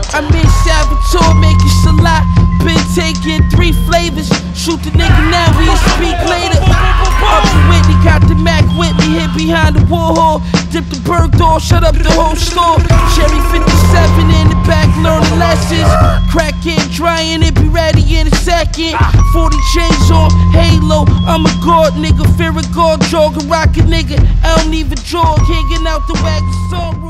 I'm in Salvatore making Salat. Been taking 3 flavors. Shoot the nigga now, we'll speak later. Up to Whitney, got the Mac with me, hid behind the Warhol. Dip the Bergdorf, shut up the whole store. Cherry 57 in the back, learning lessons. Crack it, drying it, be ready in a second. 40 chains on, halo, I'm a god nigga. Fear a god, jog a rocket nigga. I don't even jog, hanging out the wagon song.